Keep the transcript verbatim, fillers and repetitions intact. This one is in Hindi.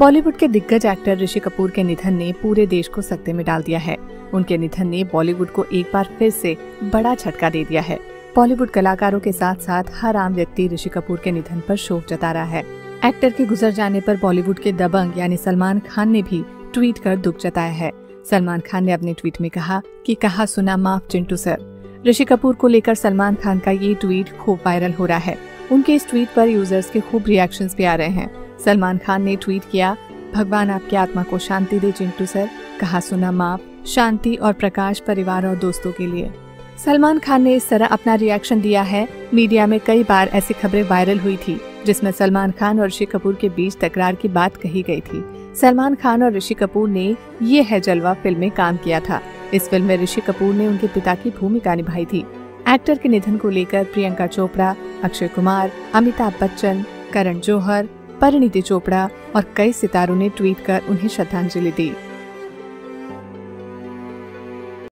बॉलीवुड के दिग्गज एक्टर ऋषि कपूर के निधन ने पूरे देश को सख्ते में डाल दिया है। उनके निधन ने बॉलीवुड को एक बार फिर से बड़ा झटका दे दिया है। बॉलीवुड कलाकारों के साथ साथ हर आम व्यक्ति ऋषि कपूर के निधन पर शोक जता रहा है। एक्टर के गुजर जाने पर बॉलीवुड के दबंग यानी सलमान खान ने भी ट्वीट कर दुख जताया है। सलमान खान ने अपने ट्वीट में कहा कि कहा सुना माफ चिंटू सर। ऋषि कपूर को लेकर सलमान खान का ये ट्वीट खूब वायरल हो रहा है। उनके इस ट्वीट पर यूजर्स के खूब रिएक्शंस भी आ रहे हैं। सलमान खान ने ट्वीट किया, भगवान आपकी आत्मा को शांति दे चिंटू सर, कहा सुना माफ, शांति और प्रकाश परिवार और दोस्तों के लिए। सलमान खान ने इस तरह अपना रिएक्शन दिया है। मीडिया में कई बार ऐसी खबरें वायरल हुई थी जिसमें सलमान खान और ऋषि कपूर के बीच तकरार की बात कही गई थी। सलमान खान और ऋषि कपूर ने ये है जलवा फिल्म में काम किया था। इस फिल्म में ऋषि कपूर ने उनके पिता की भूमिका निभाई थी। एक्टर के निधन को लेकर प्रियंका चोपड़ा, अक्षय कुमार, अमिताभ बच्चन, करण जौहर, परिणीति चोपड़ा और कई सितारों ने ट्वीट कर उन्हें श्रद्धांजलि दी।